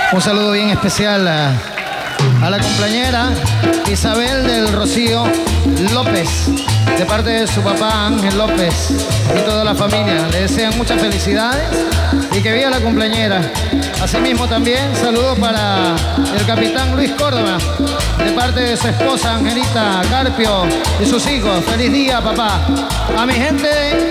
Un saludo bien especial a la cumpleañera Isabel del Rocío López, de parte de su papá Ángel López y toda la familia. Le desean muchas felicidades y que viva la cumpleañera. Asimismo también saludo para el capitán Luis Córdoba, de parte de su esposa Angelita Carpio y sus hijos. Feliz día, papá. A mi gente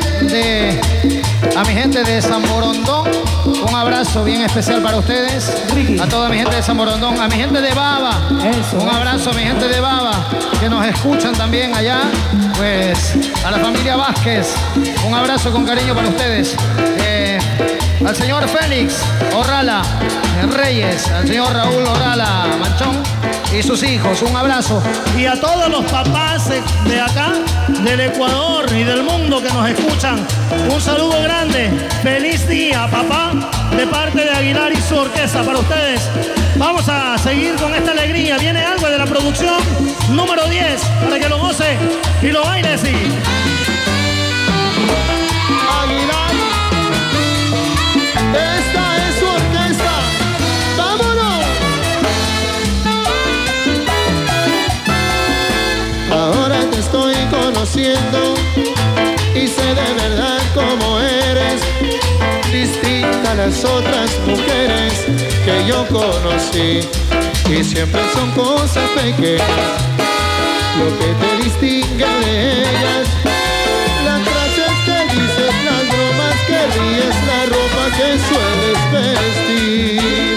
de San Borondón, un abrazo bien especial para ustedes. A toda mi gente de San Borondón, a mi gente de Baba, un abrazo a mi gente de Baba que nos escuchan también allá. Pues a la familia Vázquez, un abrazo con cariño para ustedes. Al señor Félix Orrala Reyes, al señor Raúl Orrala Manchón y sus hijos, un abrazo. Y a todos los papás de acá, del Ecuador y del mundo que nos escuchan, un saludo grande. Feliz día, papá, de parte de Aguilar y su orquesta para ustedes. Vamos a seguir con esta alegría. Viene algo de la producción número 10 para que lo goce y lo baile así. Aguilar, esta es su orquesta. ¡Vámonos! Ahora te estoy conociendo y sé de verdad cómo eres, distinta a las otras mujeres que yo conocí, y siempre son cosas pequeñas lo que te distingue de ellas. Las frases que dices, las bromas que ríes, la ropa que sueles vestir.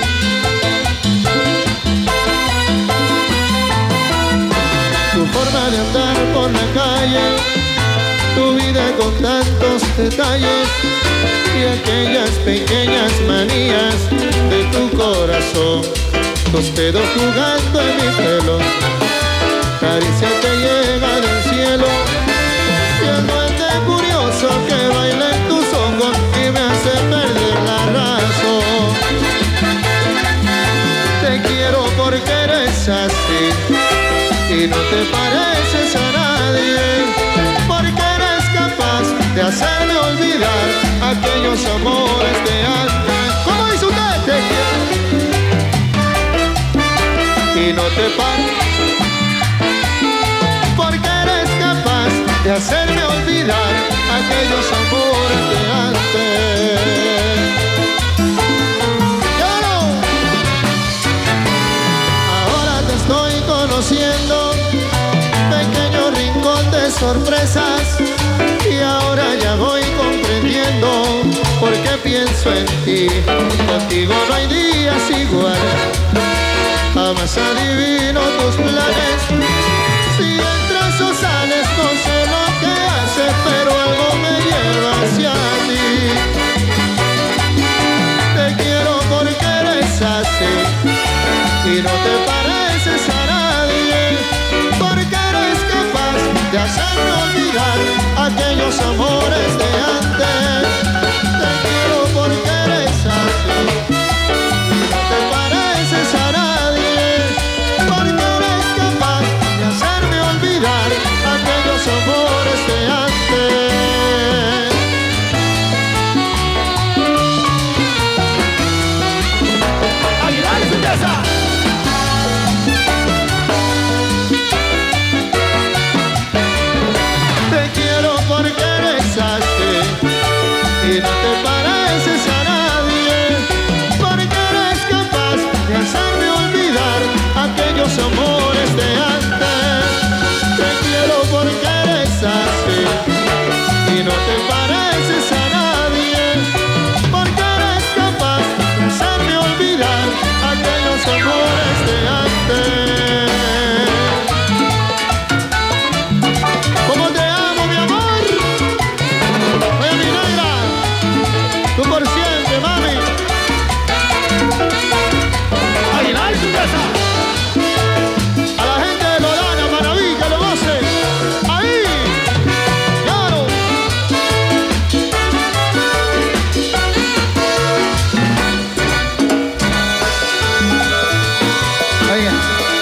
Tu forma de andar por la calle, tu vida con tantos detalles y aquellas pequeñas manías de tu corazón. Tus dedos jugando en mi pelo, caricia que llega del cielo, y el duende curioso que baila en tus ojos y me hace perder la razón. Te quiero porque eres así y no te pareces a nadie, porque eres capaz de hacerme olvidar aquellos amores de antes. ¿Cómo dice usted? Te quiero y no te pareces, porque eres capaz de hacerme olvidar aquellos amores de antes. ¡Claro! Ahora te estoy conociendo, pequeño rincón de sorpresas, y ahora ya voy comprendiendo por qué pienso en ti. Contigo no hay días iguales, jamás adivino tus planes. Si entras o sales no sé lo que haces, pero algo me lleva hacia ti. Te quiero porque eres así y no te pareces a nadie, porque eres capaz de hacerme olvidar aquellos amores de antes. Te quiero porque eres así y no te pareces a nadie, porque eres capaz de hacerme olvidar aquellos amores de antes. ¡Aguilar y su casa! Te quiero porque eres así y no te pareces a nadie, porque eres capaz de hacerme olvidar aquellos amores de antes. Te quiero porque eres así y no te pareces a nadie, porque eres capaz de hacerme olvidar aquellos amores de antes. ¿Cómo te amo, mi amor? Oye, mi negra, tú por siempre, mami. Aguilar su casa. A la gente de Lorana, Manaví, que lo goce. Ahí, claro. Oigan,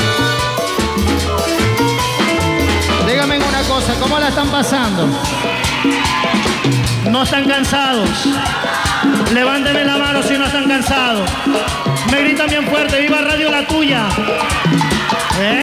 díganme una cosa, ¿cómo la están pasando? No están cansados. Levánteme la mano si no están cansados. Me gritan también fuerte. Viva Radio La Tuya.